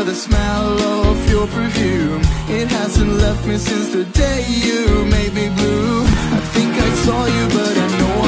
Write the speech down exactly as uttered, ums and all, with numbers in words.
the smell of your perfume. It hasn't left me since the day you made me blue. I think I saw you, but I know